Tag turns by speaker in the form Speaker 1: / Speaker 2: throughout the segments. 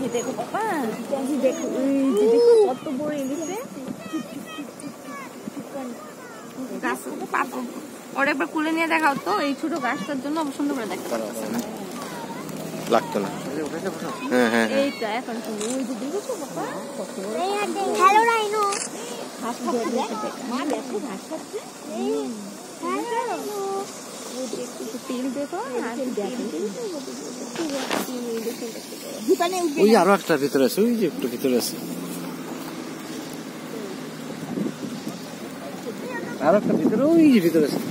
Speaker 1: যে দেখো বাবা, এই যে দেখো, কত বড় ইলিশ রে। গাছ ওর একবার কুলে নিয়ে দেখাও তো, এই ছোট গাছটার জন্য সুন্দর করে দেখতে পারতেছে না।
Speaker 2: লাগতো না। হ্যাঁ হ্যাঁ
Speaker 1: এইটা এখন তুমি ওই যে দেখো বাবা, কত বড়।
Speaker 3: হ্যালো রাইনো,
Speaker 1: ঘাস খাচ্ছে মা, দেখো ঘাস খাচ্ছে। তেল দেখো,
Speaker 2: ওই আরো একটা ভিতরে আছে, ওই যে একটু ভিতরে আছে আরো একটা ভিতরে, ওই যে ভিতরে আছে।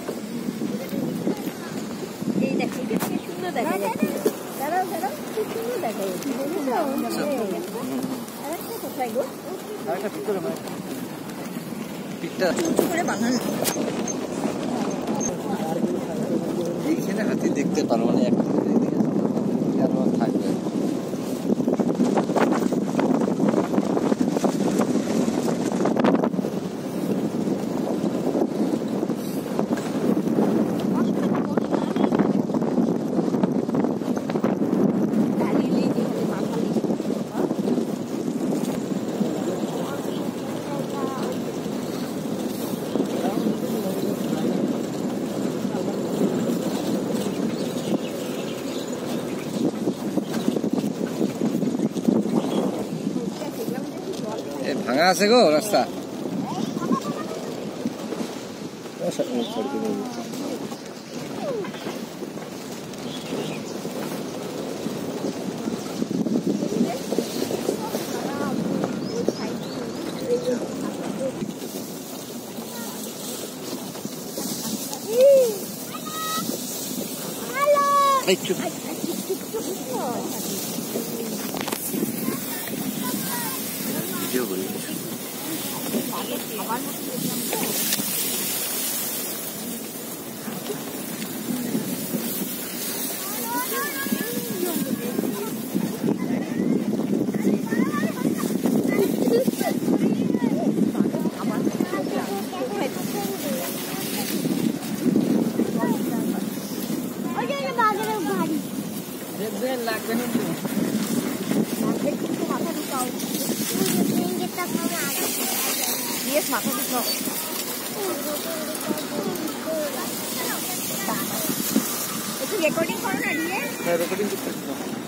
Speaker 1: এই দেখো কি সুন্দর দেখা যাচ্ছে। দাঁড়াও দাঁড়াও, কি সুন্দর দেখা যাচ্ছে। আরেকটা কোথায় গো?
Speaker 2: আরেকটা ভিতরে মানে পিঠটা
Speaker 1: উঁচু করে বানানো।
Speaker 2: এইখানে হাতি দেখতে পারো, মানে একটা থাকবে। ভাঙা আছে গো রাস্তা। ভিডিও করি। লাগবে না
Speaker 3: মাথা ঢুকাও,
Speaker 1: মাথা ঢুকাও। একটু রেকর্ডিং করো না, রেকর্ডিং করতে